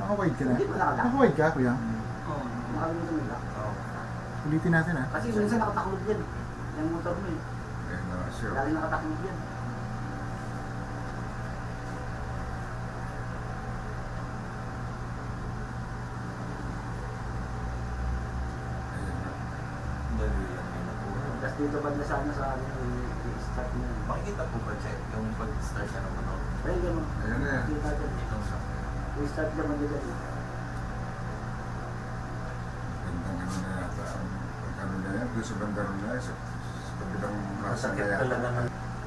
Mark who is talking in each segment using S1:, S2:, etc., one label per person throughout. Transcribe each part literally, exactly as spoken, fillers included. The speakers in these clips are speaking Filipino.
S1: Naka-wide ka na?
S2: Hindi pa nakalock.
S1: Naka-wide ka, kuya?
S2: Oo, nakalimutan mo yung lock.
S3: Oo.
S1: Ulitin natin ah.
S2: Kasi minsan nakataklog yan. Yung motor mo eh.
S3: Eh, no, sure.
S2: Lagi nakataklog yan.
S3: Ayun na. Dali lang yun na po.
S2: Tapos dito banda sa ano sa ano i-start mo yan.
S3: Makikita po ba, Check, yung pag-start siya ng ano?
S2: Ayun gano'n.
S3: Ayun na yan.
S2: Kita dyan.
S3: Itong sa...
S2: I-start ka banda dyan.
S3: Gandang ano na yata. Pag ano na yan, doon sa bandar na yan, sa, sa kabilang plaza na
S4: Masakit
S3: yata.
S4: talaga ng...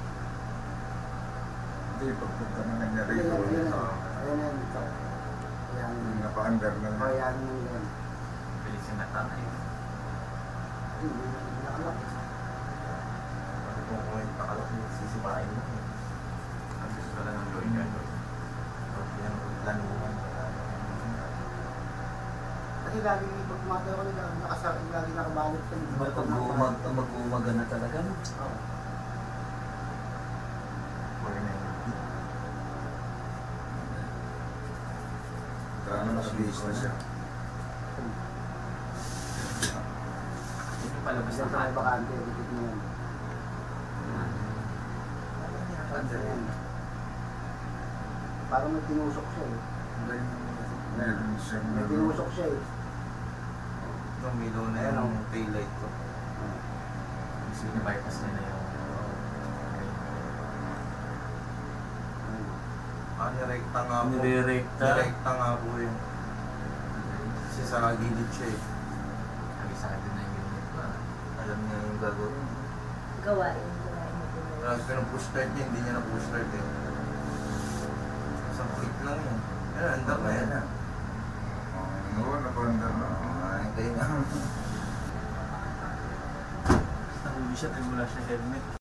S3: Hindi, pagpunta na kanya
S2: Ayun
S3: rito.
S2: yan, ayun yan.
S3: Oo.
S2: Ayun yan. ito. Ayan.
S3: Napa-under na
S2: O
S3: yan.
S2: yan yun yan.
S4: Bilis yung natanay.
S2: Hindi, nakalak.
S3: Ano kung kung may pakalak yung sisipain mo.
S4: Ang gusto pala ng gawin niya.
S3: Pag yan ang planuhan.
S2: Kasi lagi pag kumatayo ko nila, nakasar, lagi nakabalot ka.
S4: Mag-umag, mag-umaga na talaga. No?
S2: Oo.
S4: four ninety.
S3: Kaya naman naka-base na siya.
S4: Ito palabas
S2: Basta
S4: na
S2: tayo
S4: baka.
S2: bakante, dikit mo yan. Ayan. Parang may tinusok siya eh.
S3: Meron siyang...
S2: May tinusok siya eh.
S3: Itong milaw na yan ang taillight ko.
S4: Kasi bypass na na yung...
S3: Ah, nirekta nga po.
S4: Nirerekta.
S3: Nirekta nga po yung... Kasi sa gilid siya eh.
S4: Kabisado na yung unit ko. ah.
S3: Alam niya yung gagawin.
S5: Gawain, gawain mo din.
S3: Tapos pinang-push start niya, hindi niya na-push start eh. Isang click lang yun. Yan, andar na yan. Oo, napa-andar na. Ah, hintay na.
S4: Nahuli siya, wala siya helmet.